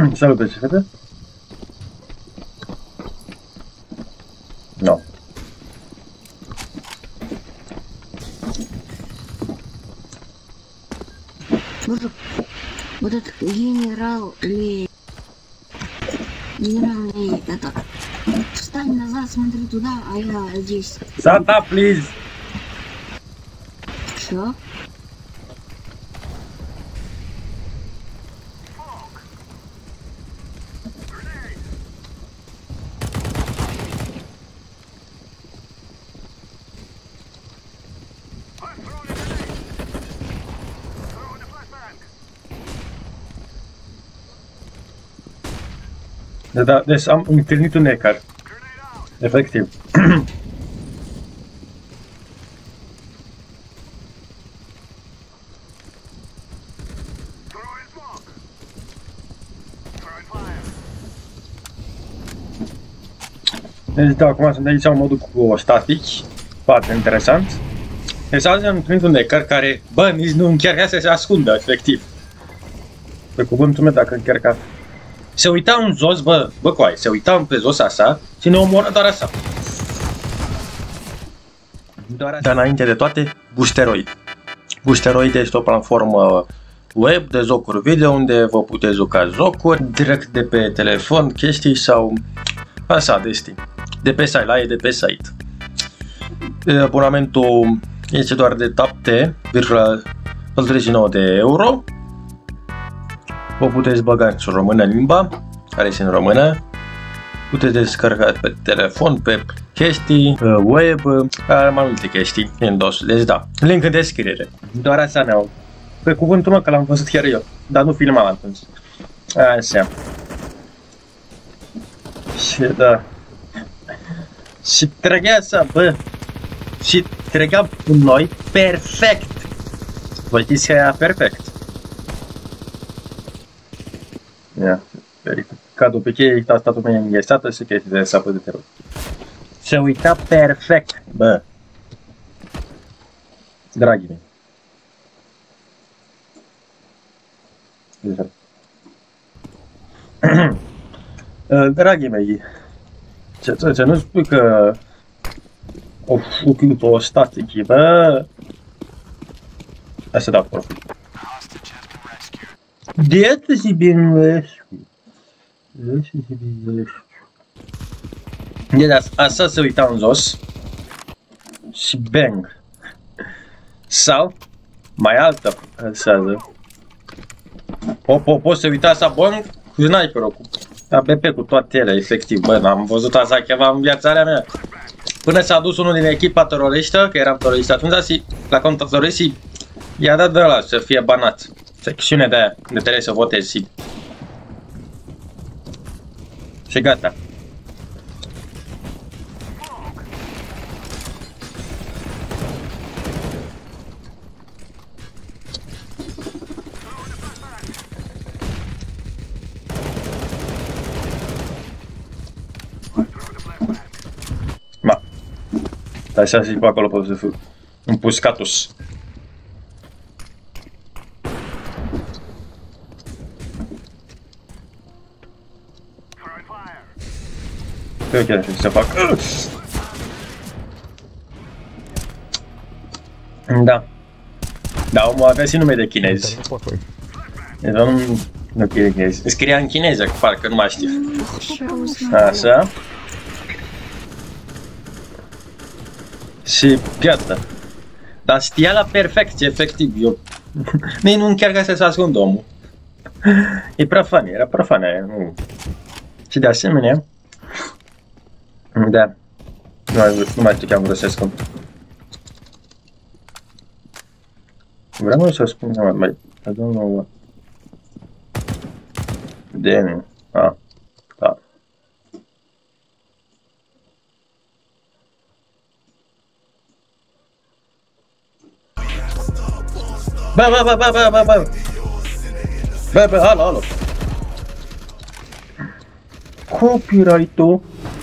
Salut, ce fete? No. Вот этот генерал Ли... это... Встань назад, смотри туда, а я здесь. Shut up, please! Что? Da, deci am întâlnit un hacker. Efectiv. Deci da, acum sunt aici în modul cu static. Foarte interesant. Deci azi am întâlnit un hacker care, bă, nici nu încerca să se ascundă, efectiv. Pe cuvântul meu, dacă încerca. Se uita în jos, bă coaie, se uita pe jos așa și ne omoră doar așa. Dar înainte de toate, Boosteroid. Boosteroid este o platformă web de jocuri video unde vă puteți juca jocuri direct de pe telefon, chestii sau așa de stil. De pe site, la ei de pe site. Abonamentul este doar de TapT, 39 de euro. Vă puteți băga în română limba, care este în română. Puteți descărca pe telefon, pe chestii, web, mai multe chestii, Windows. Deci da, link în descriere. Doar așa ne-au. Pe cuvântul meu că l-am văzut chiar eu, dar nu filmam atunci. Așa. Și da. Și trăgea așa, bă. Și trăgea cu noi perfect. Vă știți că era perfect. Ia, verificat pe cheie, tastatul meu e înghețată și chestii de sapă de teror. Se uita perfect, bă. Dragii mei. Dragii mei, ce nu spui că o făcut o static, bă. Asta da acolo. De ce se binesc? Așa se uita în jos și bang. Sau mai altă așează. Poți să uita așa bang cu sniperul, cu ABP, cu toate ele, efectiv. Bă, n-am văzut așa ceva în viața mea. Până s-a dus unul din echipa teroristă, că eram terorist atunci, și la contra terorist și i-a dat de ăla să fie banat. Secțiune de aia, de trebuie să votezi și gata. Ma. Așa și pe acolo pot să fiu împuscatus. Cred că să fac. Da. Da, omul avea și nume de chinezi. Dar nu chinezi. Scria în chineză, parcă nu mai știu. Așa. Și gata. Dar știa la perfecție, efectiv. Eu nici nu încearcă să se ascundă omul. E prea funny, era prea funny aia. Și de asemenea, da, nu mai știu ce am vrut să spun. Vreau să spun, mai, I don't know what. Damn. Da. Bă, alo. Copyright-ul.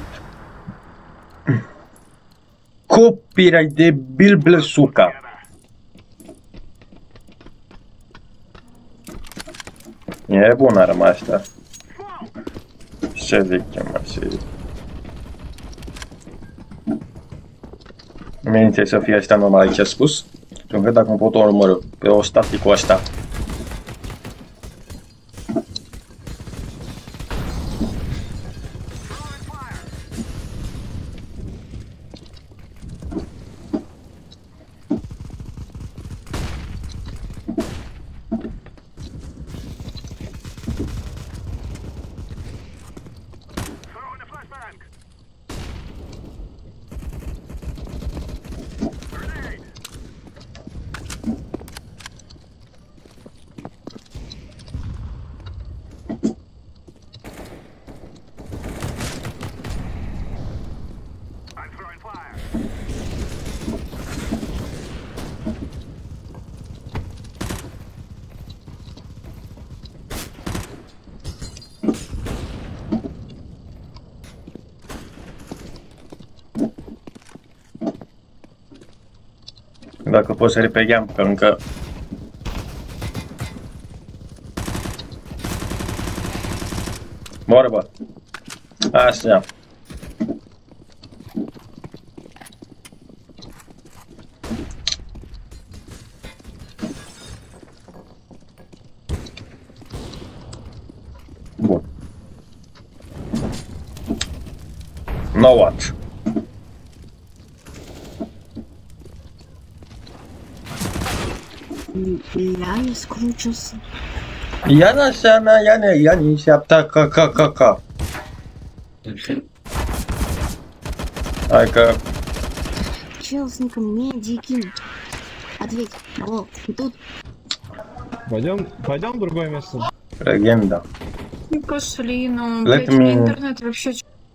Copyright de Bilblăsuca. E bună arma asta. Ce zic, mă, și... Amenințe să fie ăsta normal aici spus. Și văd dacă mă pot urmări pe o static cu asta. Dacă pot să repegheam, că încă... Moară, bă! Așa. Bun. Now what? Я скручился. Яна, Сяна, я не сяпта, ка. Ай-ка. Чел с ником Медикин. Ответь. Алло, ты тут? Пойдем в другое место. Легенда. Не пошли, ну, Let блядь, me- интернет вообще...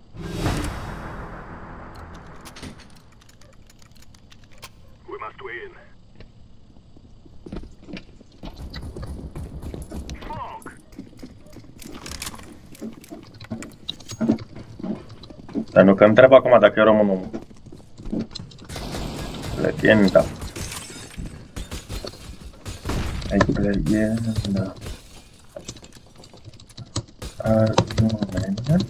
Dar nu, că întreb acum dacă e românul. Legenda. Legenda. Argument.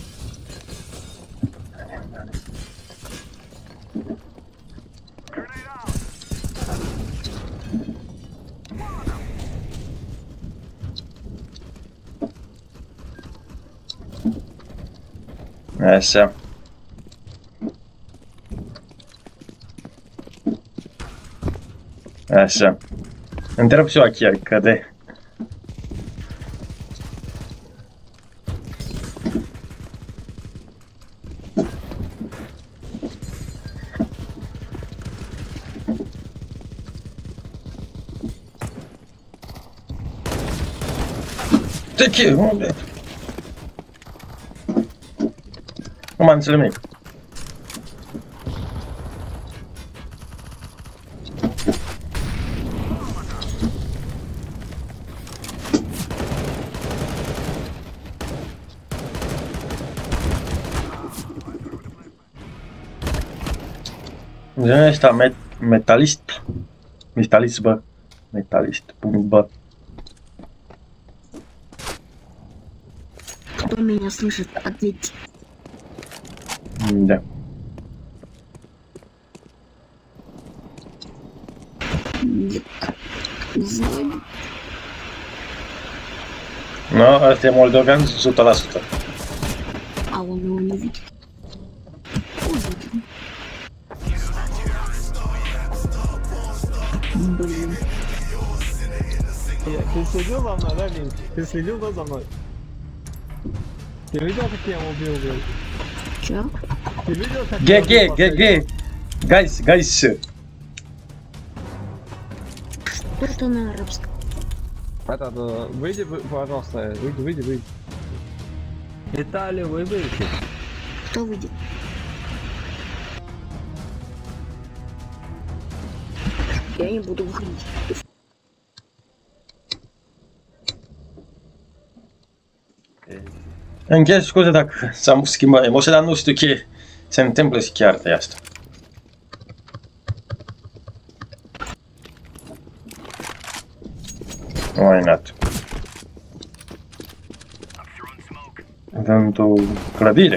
Așa. Așa. Întreb și eu chiar că de... De ce? Unde? Nu m-am înțeles nimic. Genul ăsta, metalist. Metalist, bă. Metalist, bă. Кто меня слышит? Ответьте. Da. Нет. Не знаю. No, ăsta e moldovean 100%. А он его не видит. Увидел. Блин. Ты следил за мной, да, Линк? Ты следил, да, за мной? Ты видел, как я его убил, блядь? Чё? Ты видел, как я его убил последний раз? Guys. Что это на арабском? Выйди, пожалуйста, выйди. Виталий, вы выйдете. Кто выйдет? Я не буду выходить. Îmi cer scuze dacă s-a schimbat emoția, dar nu știu ce se întâmplă și chiar de asta. Why not? Avem o clădire.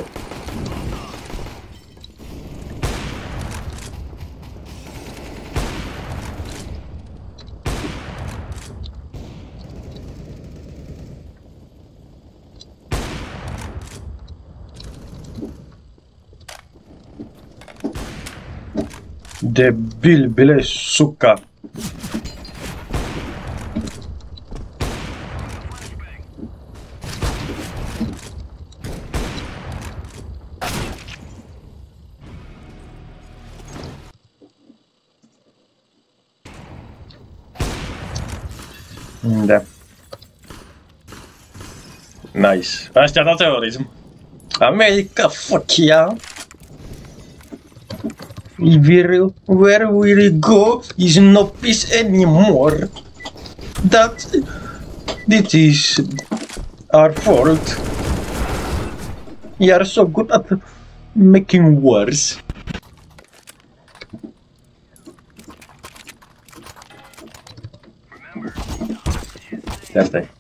Debil, bile, suca. Da. Nice. Ăștia da terorism. America, fuck yeah. Where will we go is no peace anymore. This is our fault. We are so good at making wars. Asta e.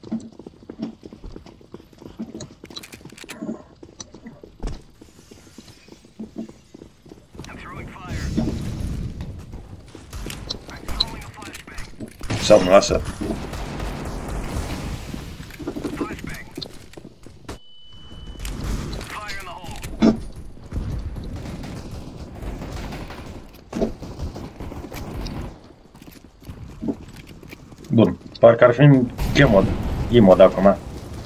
Sau nu lasă. Bun, parcă ar fi în G-mod. E-mod acum.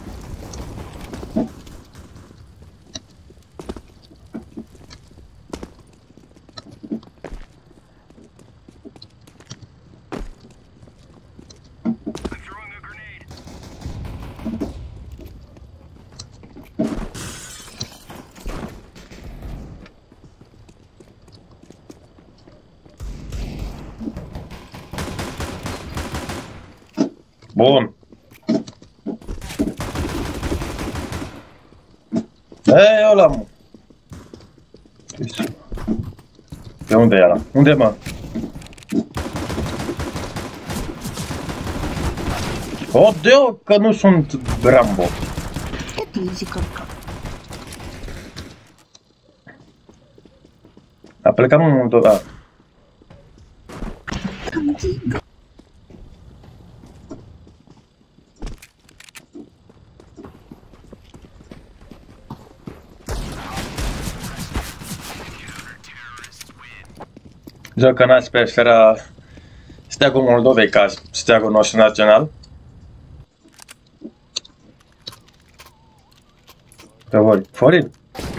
Bun. Ei, ăla, mă. De unde e ăla? Unde, mă? O, deo, că nu sunt Rambo. Это языка. A plecat în Moldova. Joacă nați pe sfera Steagul Moldovei ca steagul nostru național. Pe voi, Florin?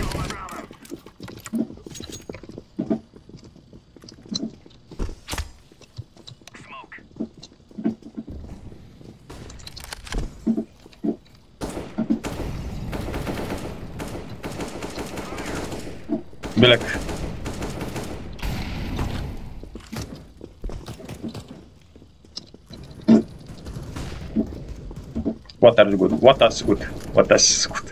Bilek. What are good? What is good? What is good?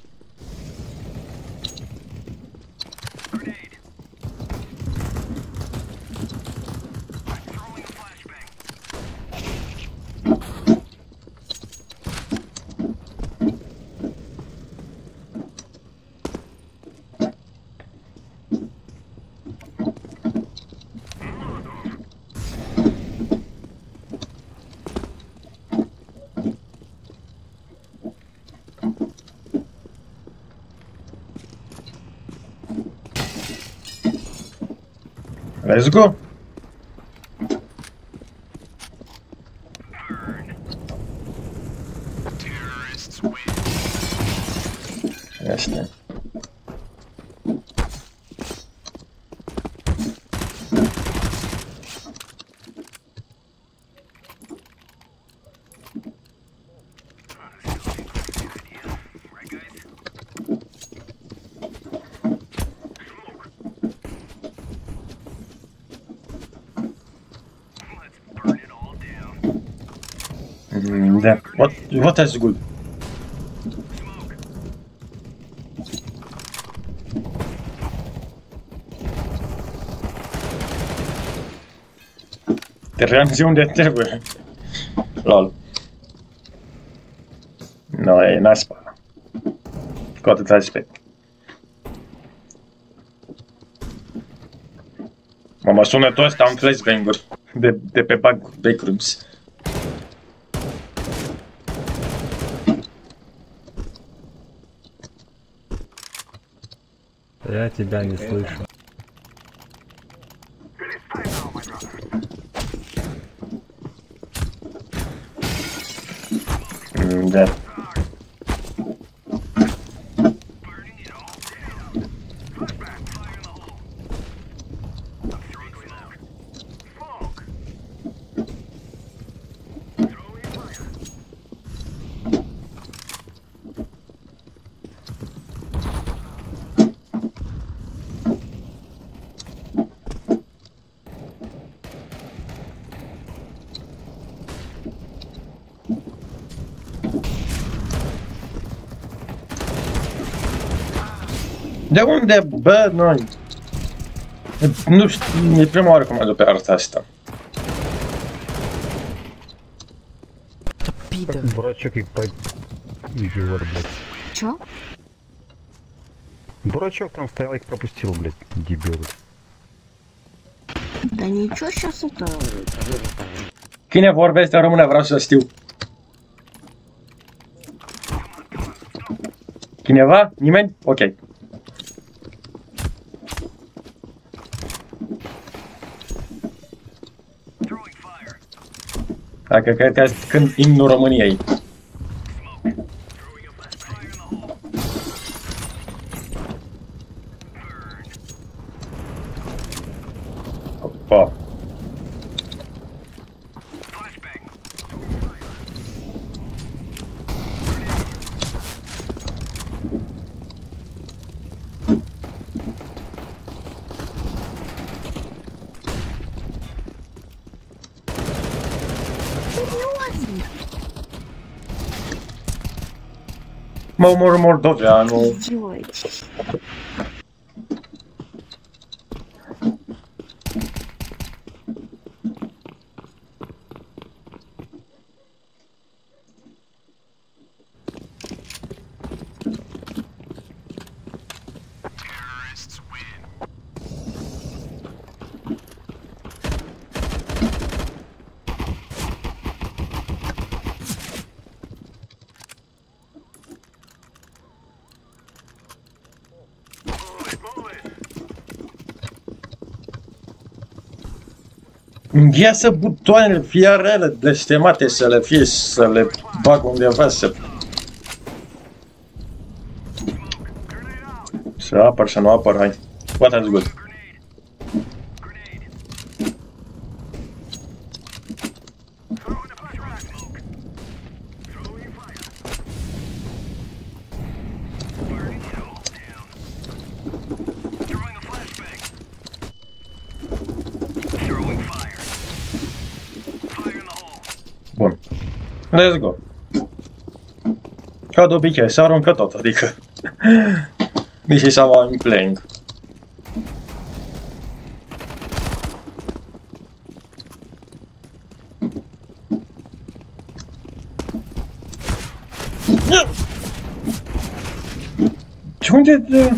Let's go. Este. Da. What is good? Te reanzi unde trebuie. Lol. No, e naspa. cu atât respect. Mă sună tot ăsta în flashbang-uri de pe backrooms. Я тебя не слышу. Da. De unde, bă, noi? Nu știu, e prima oară că mă duc pe arta asta. Дурачок их по... Идиот, блядь. Чё? Дурачок там стоял, их пропустил, блядь, дебилы. Да ничего, сейчас это... Cine vorbește în română, vreau să știu. Cineva? Nimeni? Ok. Dacă cred că când imnul României. Opa. Mă omor moldoveanu. Идиот. Îngheasă butoanele, fiarele blestemate să le bag undeva să apăr, să nu apăr, hai. What has good? Bun. Let's go. Ca de obicei, se aruncă tot, adică... This is how I'm playing. Ce unde de...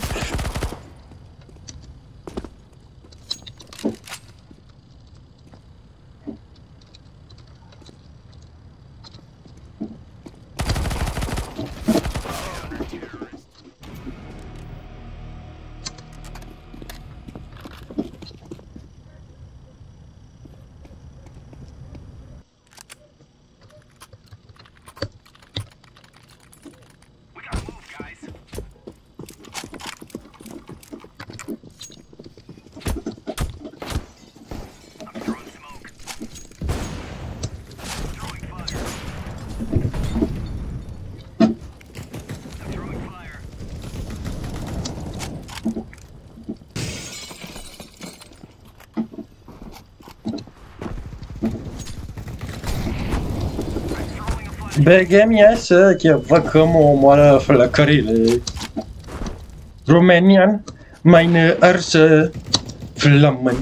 Beghe-mi să văd că mă omoară flăcările. Romanian, meine arsă flammen.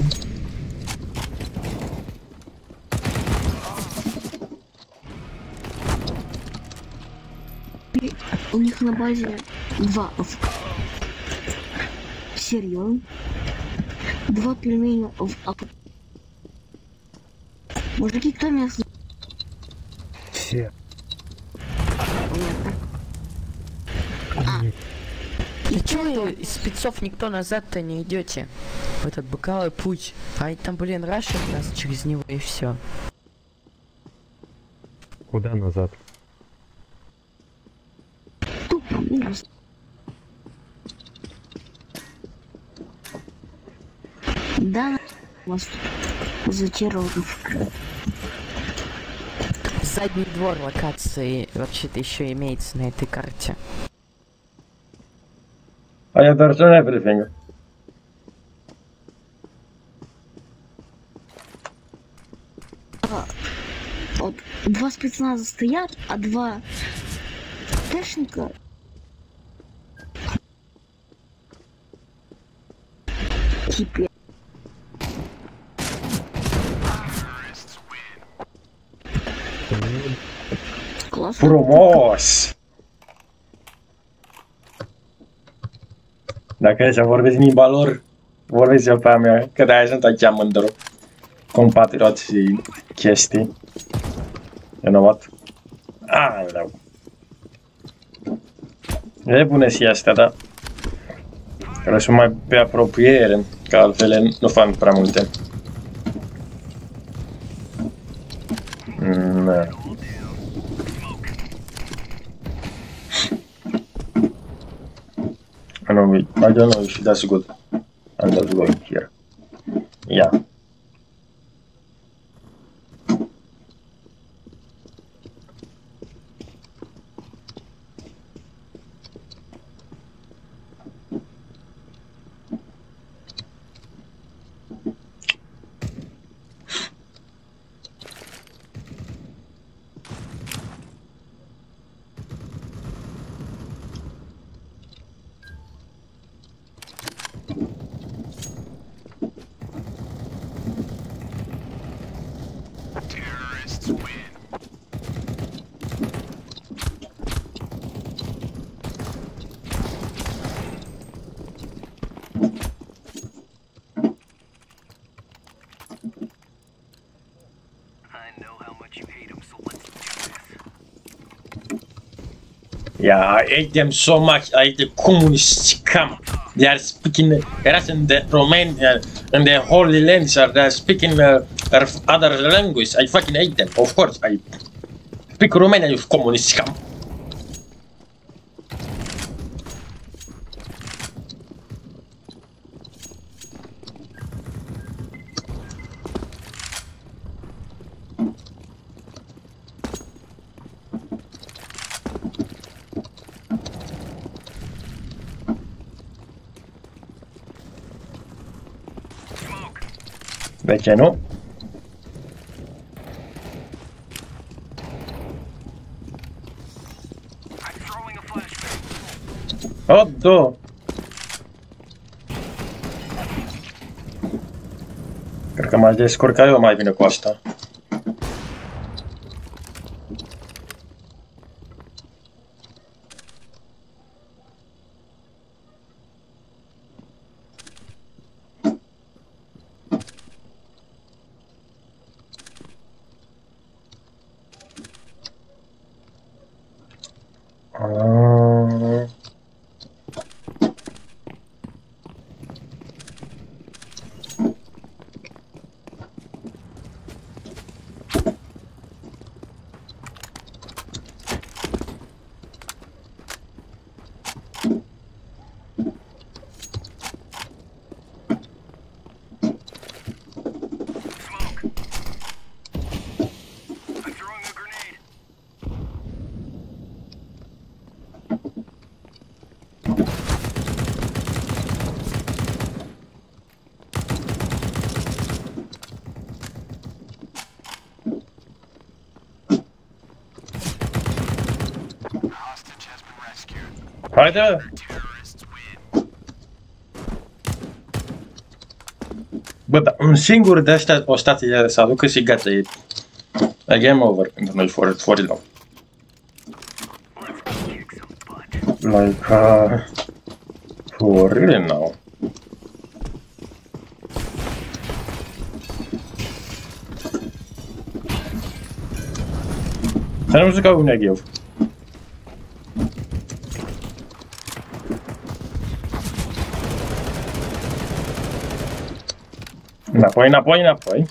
У них на базе 2 серьёзно. 2 пельменя в апп. Мужики, кто меня слышит? Все. Да чё из спецов никто назад-то не идете? В этот боковой путь. А там, блин, рашат нас через него и все. Куда назад? Тупо минус. Да, вас зачарован. Задний двор локации вообще-то еще имеется на этой карте. I understand everything. Вот 2 спецназа стоят, а 2 тэшника кипят. Классно. Frumos! Dacă e să vorbești limba lor, vorbești eu pe a mea, că de-aia sunt aici mândru. Compatrioți și chestii. You know what? Aleu. E bune și astea, da? Care sunt mai pe apropiere, că altfel nu fac prea multe. I don't know if that's good. I'm not going here. Yeah. Yeah, I hate them so much. I hate the communist scum. They are speaking Russian, the Romanian, and the Holy Lands are speaking other language. I fucking hate them. Of course, I speak Romanian, you communist scum. De ce nu? Oh, da! Cred că m-aș descurca eu mai bine cu asta. Haide! Bă, da, un singur de ăștia o stație să aducă și gata, e game over pentru noi for long. Like, for real now. Să nu jucau un Negev. Înapoi, înapoi, înapoi.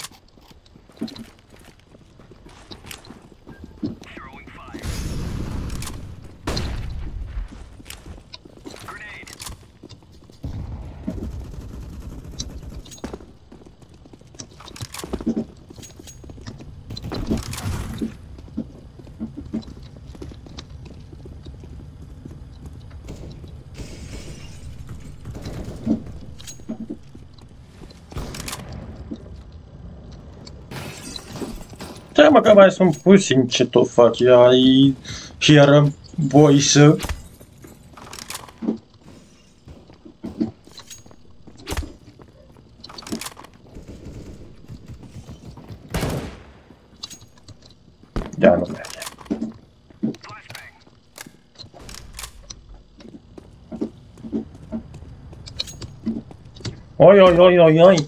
Ce mă că mai sunt puțin ce tot fac ai here boys. Da, nu merge. Oi, oi, oi, oi, oi.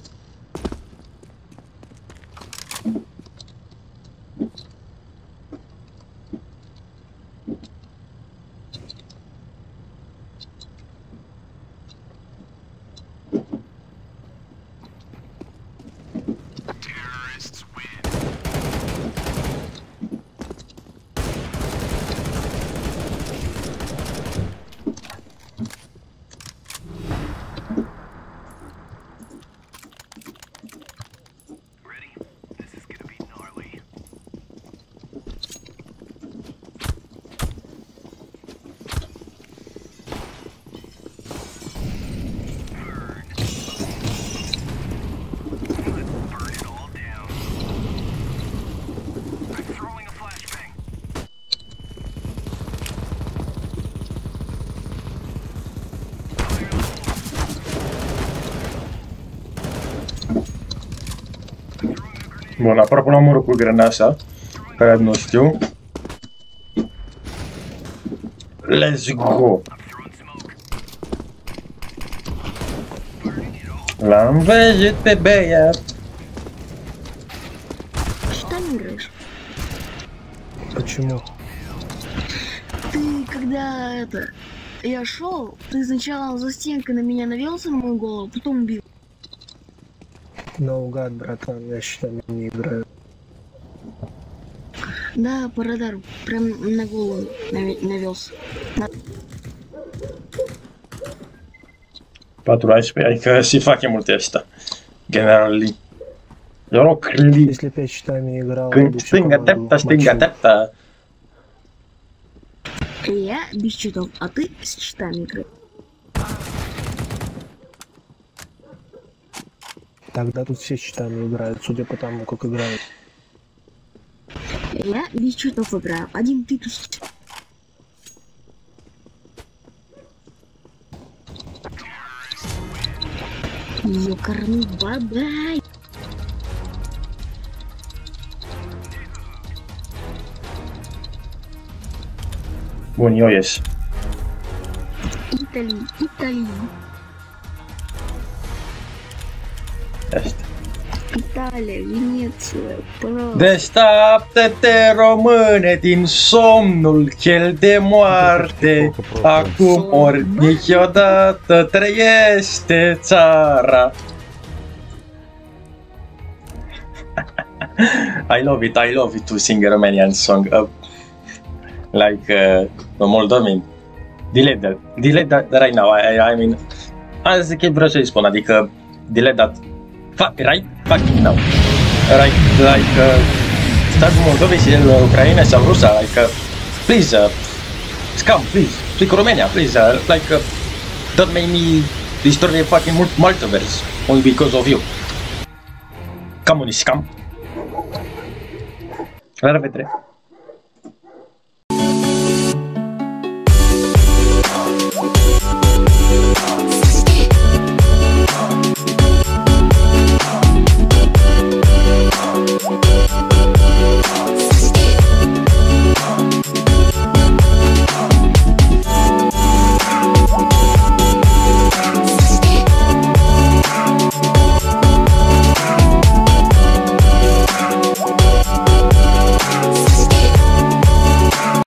Bun, aproape l-am omorât cu grănașa, care nu știu. Let's go! L-am văzut pe băiat. Что там играешь? Почему? Ты когда я шел, ты сначала за стенкой на меня навелся на мою голову, потом убил. Наугад, братан, я считаю, не играю. Да, по радару, прям на голову навелся. 14, adică și face multe ăștia. Generally. Eu rog, clip. Если 5 часами играл, Când stânga, dreapta, stânga, dreapta. Я без читов, а ты с читами играешь. Тогда тут все читами играют, судя по тому, как играют. Я без читов играю, один ты тут. Ёкарный бабай. Bun, eu ies. Италия. Asta. Italia, Veneția, Praga. Deșteaptă-te, române, din somnul chel de moarte. Acum ori niciodată trăiește țara. I love it to sing a Romanian song. Like Moldovan. Delete that right now. I mean, asta că vreau să-i spun, adică delete that. Right fucking now. Right, like statul Moldovei și Ucraina sau Rusia, like please, scam, please, please Romania, please, like don't make me destroy the fucking multiverse only because of you. Communist scam. La revedere.